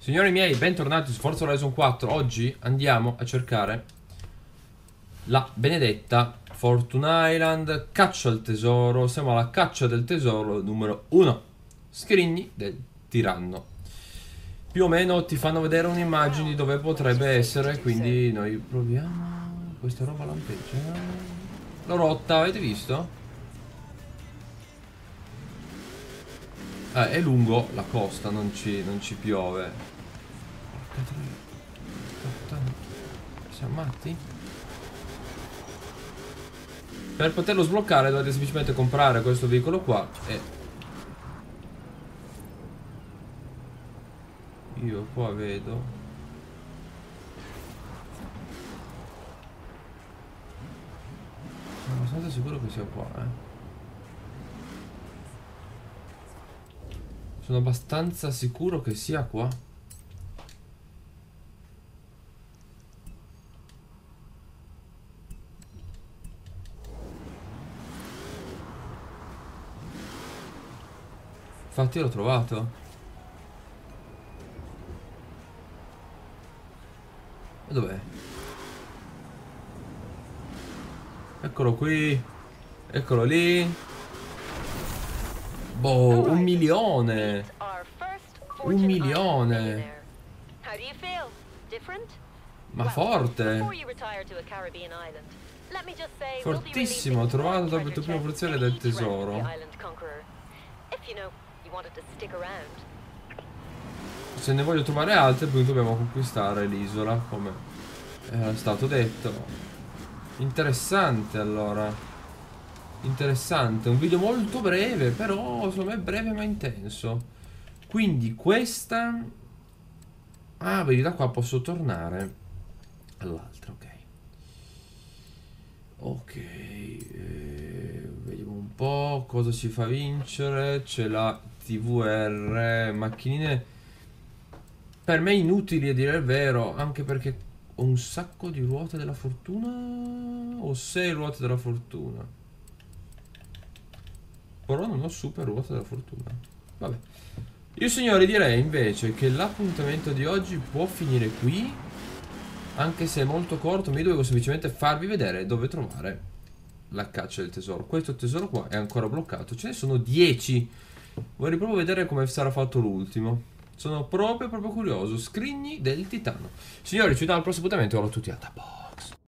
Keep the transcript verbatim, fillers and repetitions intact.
Signori miei, bentornati su Forza Horizon quattro. Oggi andiamo a cercare la benedetta Fortune Island, caccia al tesoro. Siamo alla caccia del tesoro numero uno. Scrigni del tiranno. Più o meno ti fanno vedere un'immagine di dove potrebbe essere, quindi noi proviamo. Questa roba lampeggia. L'ho rotta, avete visto? Eh, è lungo la costa, non ci, non ci piove. Porca troia. Siamo matti? Per poterlo sbloccare dovete semplicemente comprare questo veicolo qua e... Io qua vedo... Sono abbastanza sicuro che sia qua, eh. Sono abbastanza sicuro che sia qua. Infatti l'ho trovato. E dov'è? Eccolo qui. Eccolo lì. Boh, un milione. Un milione. Ma forte. Fortissimo, ho trovato dopo il primo porzione del tesoro. Se ne voglio trovare altre, poi dobbiamo conquistare l'isola, come è stato detto. Interessante, allora. Interessante, un video molto breve, però secondo me breve ma intenso. Quindi questa... Ah, vedi, da qua posso tornare all'altra, ok. Ok, eh, vediamo un po' cosa ci fa vincere. C'è la T V R, macchinine per me inutili a dire il vero, anche perché ho un sacco di ruote della fortuna. Ho sei ruote della fortuna, però non ho super ruote della fortuna. Vabbè, io signori direi invece che l'appuntamento di oggi può finire qui, anche se è molto corto. Mi dovevo semplicemente farvi vedere dove trovare la caccia del tesoro. Questo tesoro qua è ancora bloccato, ce ne sono dieci. Vorrei proprio vedere come sarà fatto l'ultimo. Sono proprio proprio curioso. Scrigni del titano. Signori, ci vediamo al prossimo appuntamento. Ora tutti a tappo.